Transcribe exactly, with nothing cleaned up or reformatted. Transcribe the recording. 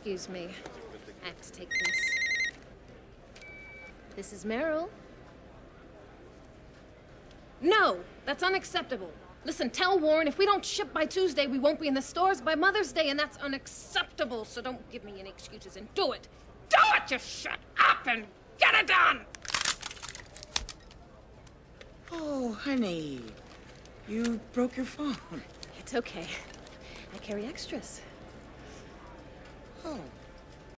Excuse me. I have to take this. This is Meryl. No! That's unacceptable. Listen, tell Warren if we don't ship by Tuesday, we won't be in the stores by Mother's Day, and that's unacceptable. So don't give me any excuses and do it. Do it! Just shut up and get it done! Oh, honey. You broke your phone. It's okay. I carry extras. Oh.